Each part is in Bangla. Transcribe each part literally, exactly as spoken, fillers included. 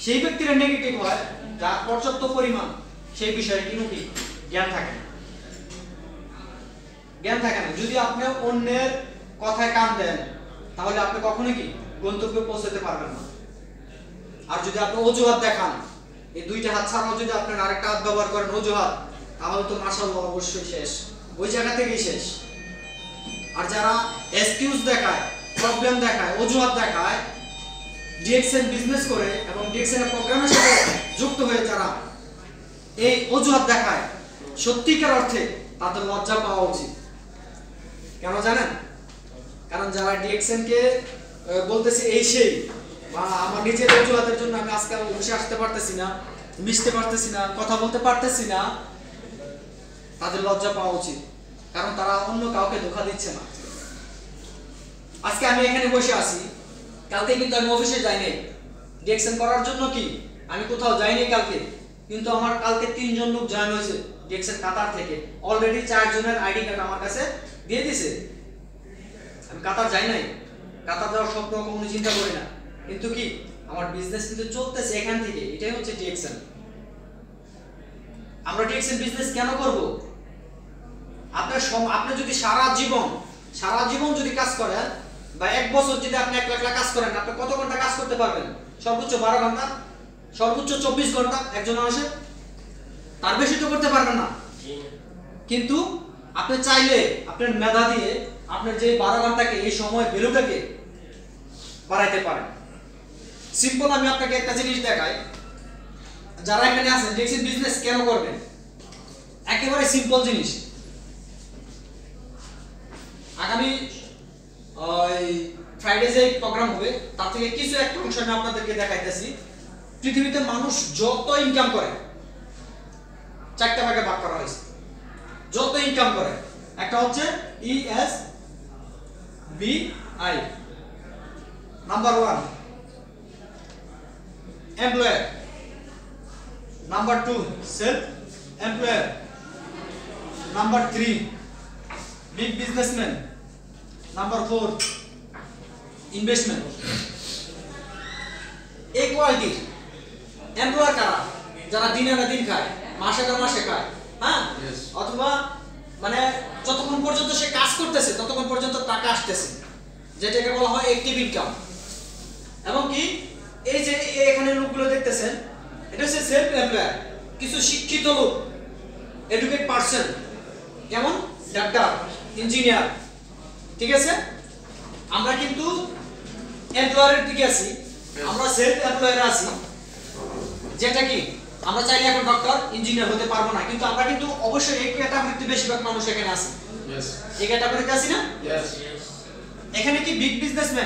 সেই ব্যক্তিরা নেগেটিভ হয় যার পর্যাপ্ত পরিমাণ সেই বিষয়ে কিন্তু কি জ্ঞান থাকে না জ্ঞান থাকে না যদি আপনি অন্যের কথায় কান দেন তাহলে আপনি কখনোই কি গন্তব্যে পৌঁছাতে পারবেন না আর যদি আপনি অজুহাত দেখান এই দুইটা হাত ছাড়াও যদি আপনি আরেকটা হাত ব্যবহার করেন অজুহাত তাহলে তো মাশাআল্লাহ অবশ্যই শেষ ওই জায়গা থেকেই শেষ আর যারা এক্সকিউজ দেখায় প্রবলেম দেখায় অজুহাত দেখায় ডিএক্সএন বিজনেস করে এবং ডিএক্সএন এর প্রোগ্রামের সাথে যুক্ত হয়ে যারা এই অজুহাত দেখায় সত্যিকার অর্থে তাদের লজ্জা পাওয়া উচিত কেন জানেন কারণ যারা ডিএক্সএন কে বলতেছে এই সেই বা আমার নিজের অজুহাতের জন্য আমি আজকে বসে আসতে পারতেছি না মিশতে পারতেছি না কথা বলতে পারতেছি না তাদের লজ্জা পাওয়া উচিত কারণ তারা অন্য কাউকে ধোঁকা দিচ্ছে না আজকে আমি এখানে বসে আছি কালকে কিন্তু আমি অফিসে যাইনি ডিএক্সএন করার জন্য কি আমি কোথাও যাইনি কালকে কিন্তু আমার কালকে তিনজন লোক জয়েন হয়েছে ডিএক্সএন কাতার থেকে অলরেডি চার জনের আইডি কার্ড আমার কাছে দিয়ে দিয়েছে আমি কাতার যাই নাই কাতার যাওয়ার স্বপ্ন কখনো চিন্তা করি না কিন্তু কি আমার বিজনেস কিন্তু চলতেছে এখান থেকে এটাই হচ্ছে ডিএক্সএন আমরা ডিএক্সএন বিজনেস কেন করব আপনার আপনি যদি সারা জীবন সারা জীবন যদি কাজ করেন বা এক বছর যদি আপনি এক লাখ লাখ কাজ করেন আপনি কত ঘন্টা কাজ করতে পারবেন সর্বোচ্চ বারো ঘন্টা সর্বোচ্চ চব্বিশ ঘন্টা একজন মানুষের তার বেশি তো করতে পারবেন না কিন্তু আপনি চাইলে আপনার মেধা দিয়ে আপনার যে বারো ঘন্টাকে এই সময় ভ্যালুটাকে বাড়াইতে পারেন সিম্পল আমি আপনাকে একটা জিনিস দেখাই যারা এখানে আছেন ডিএক্সএন বিজনেস কেন করবেন একেবারে সিম্পল জিনিস আগামী ওই ফ্রাইডে যে প্রোগ্রাম হবে তার থেকে কিছু একটা অংশ আমি আপনাদেরকে দেখাইতেছি পৃথিবীতে মানুষ যত ইনকাম করে চারটা ভাগে ভাগ করা হয়েছে যত ইনকাম করে একটা হচ্ছে E S B I number one employer number two self employer number three big businessman number four investment এই কোয়ালিটির এমপ্লয়ার কারা যারা দিনে না দিন খায় মাসে না মাসে খায় হ্যাঁ অথবা মানে যতক্ষণ পর্যন্ত সে কাজ করতেছে ততক্ষণ পর্যন্ত টাকা আসতেছে যেটাকে বলা হয় অ্যাক্টিভ ইনকাম এবং কি এই যে এখানে লোকগুলো দেখতেছেন এটা হচ্ছে সেলফ এমপ্লয়ার কিছু শিক্ষিত লোক এডুকেট পারসন যেমন ডাক্তার ইঞ্জিনিয়ার ঠিক আছে আমরা কিন্তু এমপ্লয়ারের দিকে আছি আমরা সেলফ এমপ্লয়ারে আছি যেটা কি আমরা চাইলে এখন ডক্টর ইঞ্জিনিয়ার হতে পারবো না কিন্তু আমরা কিন্তু অবশ্যই এই ক্যাটাগরিতে বেশিরভাগ মানুষ এখানে আছে यस এই ক্যাটাগরিতে আছি না यस এখানে কি বিগ বিজনেসম্যান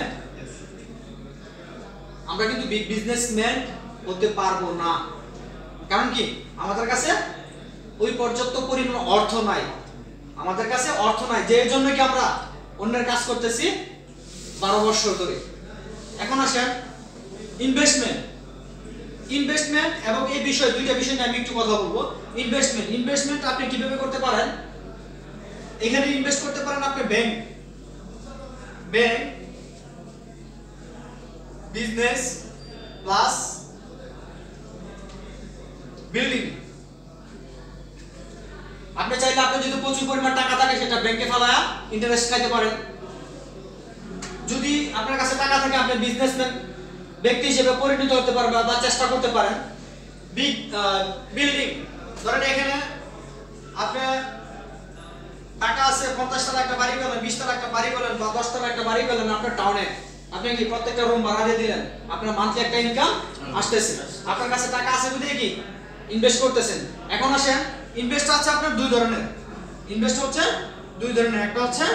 আমরা কিন্তু বিগ বিজনেসম্যান হতে পারবো না কারণ কি আমাদের কাছে ওই পর্যাপ্ত পরিমাণ অর্থ নাই আমাদের কাছে অর্থ নাই যে জন্য কি আমরা অন্যের কাজ করতেছি বারো বছর ধরে এখন আসেন ইনভেস্টমেন্ট ইনভেস্টমেন্ট এবং এই বিষয় দুইটা বিষয় নিয়ে আমি একটু কথা বলবো ইনভেস্টমেন্ট ইনভেস্টমেন্ট আপনি কিভাবে করতে পারেন এখানে ইনভেস্ট করতে পারেন আপনি bank bank business plus building আপনি চাইলে আপনি যদি প্রচুর পরিমাণ টাকা থাকে সেটা ব্যাংকে ফেলায়া ইন্টারেস্ট খাইতে পারেন যদি আপনার কাছে টাকা থাকে আপনি বিজনেসম্যান ব্যক্তি হিসেবে পরিণত হতে পারবেন বা চেষ্টা করতে পারেন বিগ বিল্ডিং ধরেন এখানে আপনি টাকা আছে পঞ্চাশ টাকা একটা বাড়ি করলেন বিশ টাকা একটা বাড়ি করলেন বা দশ টাকা একটা বাড়ি করলেন আপনার টাউনে আপনি কি প্রত্যেকটা রুম ভাড়া দিয়ে দিলেন আপনার মান্থলি একটা ইনকাম আসতেছে আপনার কাছে টাকা আছে বুঝে কি ইনভেস্ট করতেছেন এখন আসেন ইনভেস্ট আছে আপনার দুই ধরনের ইনভেস্ট হচ্ছে দুই ধরনের একটা হচ্ছে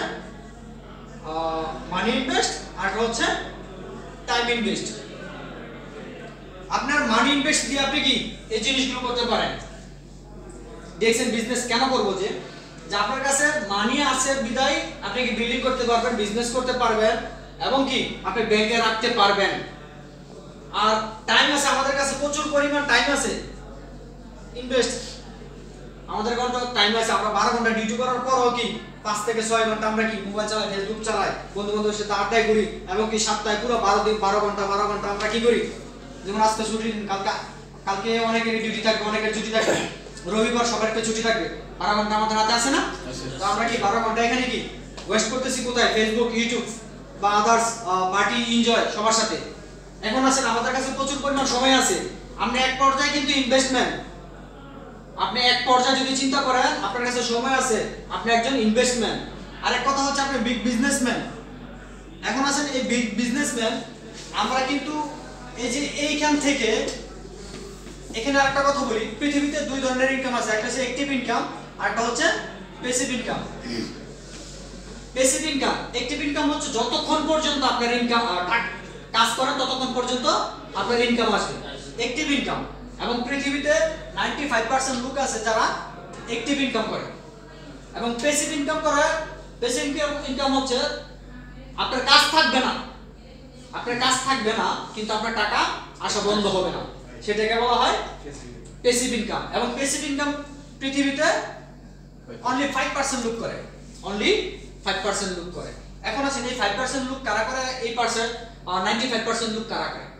মানি ইনভেস্ট আর একটা হচ্ছে টাইম ইনভেস্ট আপনার মানি ইনভেস্ট দিয়ে আপনি কি এই জিনিসগুলো করতে পারেন ডিএক্সএন বিজনেস কেন করব যে যে আপনার কাছে মানি আছে বিদায় আপনি কি বিল্ডিং করতে পারবেন বিজনেস করতে পারবেন এবং কি আপনি ব্যাংকে রাখতে পারবেন আর টাইম আছে আমাদের কাছে প্রচুর পরিমাণ টাইম আছে ইনভেস্ট আমাদের ঘন্টা টাইম আছে আমরা বারো ঘন্টা ডিউটি করার পরও কি পাঁচ থেকে ছয় ঘন্টা আমরা কি মোবাইল চালাই ফেসবুক চালাই বন্ধু বান্ধবের সাথে আড্ডা করি এবং কি সপ্তাহে পুরো বারো দিন বারো ঘন্টা বারো ঘন্টা আমরা কি করি যেমন আজকে ছুটি, কালকে কালকে অনেকের ডিউটি থাকবে, অনেকের ছুটি থাকবে, রবিবার সবার একটা ছুটি থাকবে, বারো ঘন্টা আমাদের হাতে আছে না? তো আমরা কি বারো ঘন্টা এখানে কি ওয়েস্ট করতেছি কোথায়? ফেসবুক, ইউটিউব বা আদার্স পার্টি এনজয় সবার সাথে। এখন আছেন আমাদের কাছে প্রচুর পরিমাণ সময় আছে, আপনি এক পর্যায়ে কিন্তু ইনভেস্টমেন্ট, আপনি এক পর্যায়ে যদি চিন্তা করেন আপনার কাছে সময় আছে, আপনি একজন ইনভেস্টমেন্ট। আরেক কথা হচ্ছে আপনি বিগ বিজনেসম্যান। এখন আছেন এই বিগ বিজনেসম্যান, আমরা কিন্তু এই যে এইখান থেকে এখানে আরেকটা কথা বলি, পৃথিবীতে দুই ধরনের ইনকাম আছে, একটা হচ্ছে অ্যাক্টিভ ইনকাম আর একটা হচ্ছে passive income. Passive income, active income হচ্ছে যতক্ষণ পর্যন্ত আপনার ইনকাম কাজ করেন ততক্ষণ পর্যন্ত আপনার ইনকাম আসবে, অ্যাক্টিভ ইনকাম। এবং পৃথিবীতে পঁচানব্বই পার্সেন্ট লোক আছে যারা অ্যাক্টিভ ইনকাম করে। এবং প্যাসিভ ইনকাম করে, প্যাসিভ ইনকাম হচ্ছে আপনার কাজ থাকবে না, আপনার কাজ থাকবে না কিন্তু আপনার টাকা আসা বন্ধ হবে না, সেটাকে বলা হয় প্যাসিভ ইনকাম। এবং প্যাসিভ ইনকাম পৃথিবীতে অনলি ফাইভ পার্সেন্ট লোক করে, অনলি ফাইভ পার্সেন্ট লোক করে। এখন আছে এই ফাইভ পার্সেন্ট লোক কারা করে, এই পার্সেন্ট পঁচানব্বই পার্সেন্ট লোক কারা করে।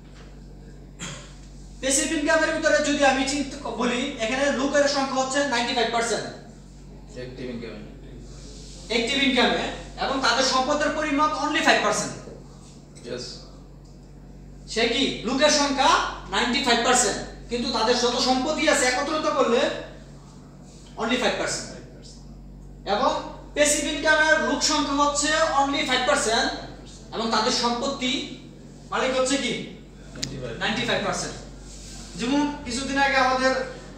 প্যাসিভ ইনকামের ভিতরে যদি আমি চিন্তা বলি, এখানে লোকের সংখ্যা হচ্ছে পঁচানব্বই পার্সেন্ট অ্যাক্টিভ ইনকামে, অ্যাক্টিভ ইনকামে, এবং তাদের সম্পদের পরিমাণ অনলি ফাইভ পার্সেন্ট। यस, সে কি লোকের সংখ্যা পঁচানব্বই পার্সেন্ট কিন্তু তাদের যত সম্পত্তি আছে একত্রিত করলে অনলি ফাইভ পার্সেন্ট। এবং প্যাসিভ ইনকামের লোক সংখ্যা হচ্ছে অনলি ফাইভ পার্সেন্ট এবং তাদের সম্পত্তি মালিক হচ্ছে কি পঁচানব্বই পার্সেন্ট। যেমন কিছুদিন আগে আমাদের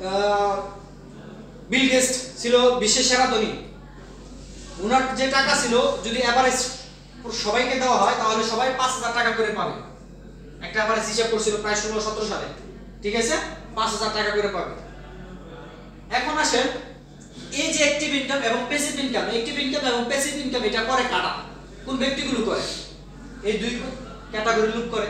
বিল গেটস ছিল বিশ্বের সেরা ধনী, ওনার যে টাকা ছিল যদি এভারেজ সবাইকে দেওয়া হয় তাহলে সবাই পাঁচ হাজার টাকা করে পাবে। একটা এভারেজ হিসাব করছিল প্রায় ষোলো সতেরো সালে, ঠিক আছে, পাঁচ হাজার টাকা করে পাবে। এখন আসেন এই যে অ্যাক্টিভ ইনকাম এবং প্যাসিভ ইনকাম, অ্যাক্টিভ ইনকাম এবং প্যাসিভ ইনকাম এটা করে কাটা কোন ব্যক্তিগুলো করে? এই দুই ক্যাটাগরি লোক করে।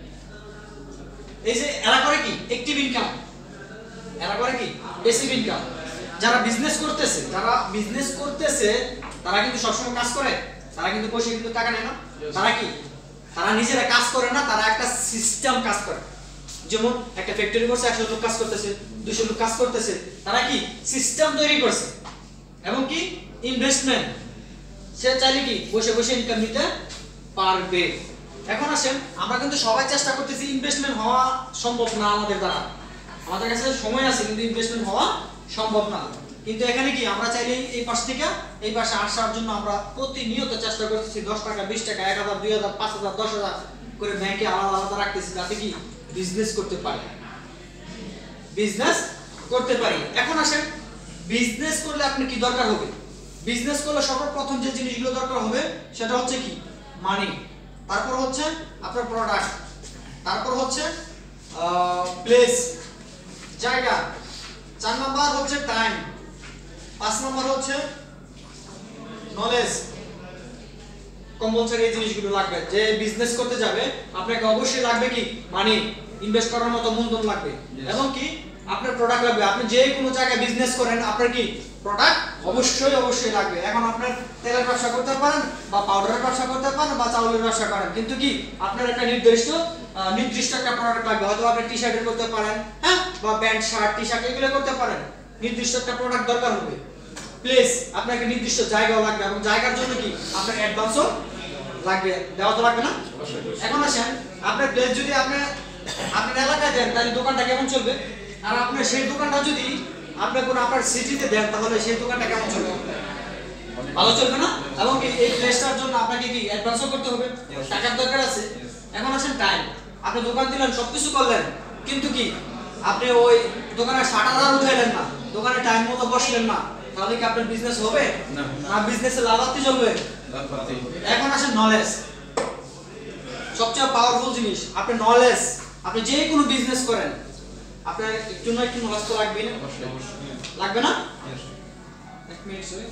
এই যে এরা করে কি অ্যাক্টিভ ইনকাম, এরা করে কি প্যাসিভ ইনকাম। যারা বিজনেস করতেছে, যারা বিজনেস করতেছে তারা কিন্তু সবসময় কাজ করে, তারা কিন্তু পয়সা কিন্তু টাকা নেয় না। তারা কি তারা নিজেরা কাজ করে না, তারা একটা সিস্টেম কাজ করে। যেমন একটা ফ্যাক্টরি করছে, একশো লোক কাজ করতেছে, দুইশো লোক কাজ করতেছে, তারা কি সিস্টেম তৈরি করছে। এবং কি ইনভেস্টমেন্ট, সে চাইলে কি বসে বসে ইনকাম নিতে পারবে। এখন আসেন আমরা কিন্তু সবাই চেষ্টা করতেছি, ইনভেস্টমেন্ট হওয়া সম্ভব না আমাদের দ্বারা, আমাদের কাছে সময় আছে কিন্তু ইনভেস্টমেন্ট হওয়া সম্ভব না। কিন্তু এখানে কি আমরা চাইলে এই পাশ থেকে এই পাশে আসার জন্য আমরা প্রতিনিয়ত চেষ্টা করতেছি, দশ টাকা বিশ টাকা এক হাজার দুই হাজার পাঁচ হাজার দশ হাজার করে ব্যাংকে আলাদা আলাদা রাখতেছি যাতে কি বিজনেস করতে পারি, বিজনেস করতে পারি। এখন আসেন বিজনেস করলে আপনি কি দরকার হবে? বিজনেস করলে সর্বপ্রথম যে জিনিসগুলো দরকার হবে সেটা হচ্ছে কি মানি, তারপর হচ্ছে আপনার প্রোডাক্ট, তারপর হচ্ছে প্লেস জায়গা, চার নাম্বার হচ্ছে টাইম, পাঁচ নাম্বার হচ্ছে নলেজ। কম্পালসারি এই জিনিসগুলো লাগবে। যে বিজনেস করতে যাবে আপনাকে অবশ্যই লাগবে কি মানি, ইনভেস্ট করার মতো মূলধন লাগবে। এবং কি আপনার প্রোডাক্ট লাগবে। আপনি যে কোনো জায়গায় বিজনেস করেন আপনার কি প্রোডাক্ট অবশ্যই অবশ্যই লাগবে। এখন আপনার তেলের ব্যবসা করতে পারেন বা পাউডারের ব্যবসা করতে পারেন বা চাউলের ব্যবসা করেন, কিন্তু কি আপনার একটা নির্দিষ্ট নির্দিষ্ট একটা প্রোডাক্ট লাগবে। হয়তো আপনি টি শার্টের করতে পারেন, হ্যাঁ, বা প্যান্ট শার্ট টি শার্ট এগুলো করতে পারেন, নির্দিষ্ট একটা প্রোডাক্ট দরকার হবে। প্লেস, আপনাকে নির্দিষ্ট জায়গাও লাগবে এবং জায়গার জন্য কি আপনার অ্যাডভান্সও লাগবে, দেওয়া তো লাগবে না? এখন আসেন আপনার প্লেস যদি আপনি আপনি এলাকায় দেন তাহলে দোকানটা কেমন চলবে? আর আপনার সেই দোকানটা যদি আপনি কোন আপনার সিটিতে দেন তাহলে সেই দোকানটা কেমন চলবে? ভালো চলবে না? এবং এই প্লেসটার জন্য আপনাকে কি অ্যাডভান্সও করতে হবে, টাকার দরকার আছে। এখন আসেন টাইম, আপনি দোকান দিলেন সবকিছু করলেন কিন্তু কি আপনি ওই দোকানের শাটার আর উঠাইলেন না, দোকানে টাইম মতো বসলেন না, তাহলে কি আপনার বিজনেস হবে না? না, বিজনেসে লাভার্থী চলবে। এখন আসেন নলেজ, সবচেয়ে পাওয়ারফুল জিনিস। আপনি নলেজ, আপনি যে কোনো বিজনেস করেন আপনার একটু না একটু নলেজ তো লাগবে না? লাগবে না? এক মিনিট সরি।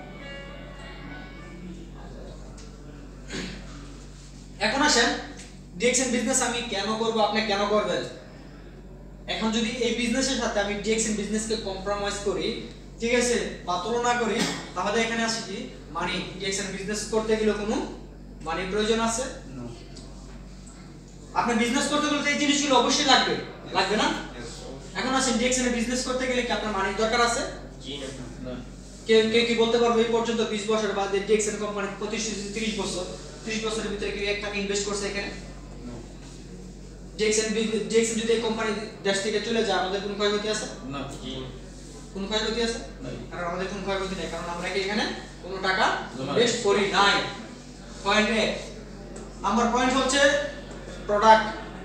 এখন আসেন ডিএক্সএন বিজনেস আমি কেন করব, আপনি কেন করবেন? এখন যদি এই বিজনেসের সাথে আমি ডিএক্সএন বিজনেসকে কম্প্রোমাইজ করি, ঠিক আছে, বা তুলনা করি, তাহলে এখানে আসে কি মানি। ডিএক্সএন বিজনেস করতে গেলে কোনো মানি প্রয়োজন আছে? আপনি বিজনেস করতে গেলে তো এই জিনিসগুলো অবশ্যই লাগবে, লাগবে না? এখন আসেন ডিএক্সএন এ বিজনেস করতে গেলে কি আপনার মানির দরকার আছে? জি না। না। কে কে কি বলতে পারবে এই পর্যন্ত বিশ বছর বাদে ডিএক্সএন কোম্পানি প্রতিষ্ঠিত ত্রিশ বছর, ত্রিশ বছরের ভিতরে কি এক টাকা ইনভেস্ট করছে এখানে? ডিএক্সএন ডিএক্সএন যদি এই কোম্পানি দেশ থেকে চলে যায় আমাদের কোনো ক্ষয়ক্ষতি আছে? না। জি না। কোনো ক্ষয়ক্ষতি আছে? নাই। কারণ আমাদের কোনো ক্ষয়ক্ষতি নেই, কারণ আমরা কি এখানে কোনো টাকা জমা ইনভেস্ট করি নাই। Point A. আমার পয়েন্ট হচ্ছে প্রোডাক্ট।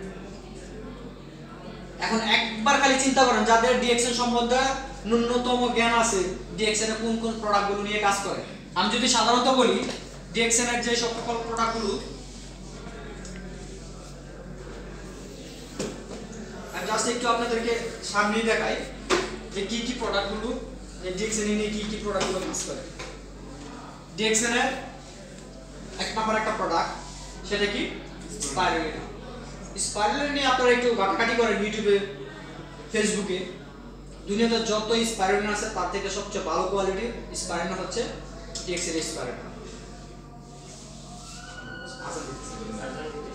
এখন একবার খালি চিন্তা করেন যাদের ডিএক্সএন সম্বন্ধে ন্যূনতম জ্ঞান আছে, ডিএক্সএন এর কোন কোন প্রোডাক্টগুলো নিয়ে কাজ করে। আমি যদি সাধারণত বলি ডিএক্সএন এর যে সকল প্রোডাক্টগুলো, আমি জাস্ট একটু আপনাদেরকে সামনেই দেখাই যে কি কি প্রোডাক্টগুলো ডিএক্সএন নিয়ে কি কি প্রোডাক্টগুলো কাজ করে। ডিএক্সএন এর এক নাম্বার একটা প্রোডাক্ট, সেটা কি স্পাইরুলিনা। স্পাইরুলিনা নিয়ে আপনারা একটু ঘাটাঘাটি করেন ইউটিউবে, ফেসবুকে। দুনিয়াতে যত স্পাইরুলিনা আছে তার থেকে সবচেয়ে ভালো কোয়ালিটির স্পাইরুলিনা হচ্ছে ডিএক্সএন এর স্পাইরুলিনা। আচ্ছা,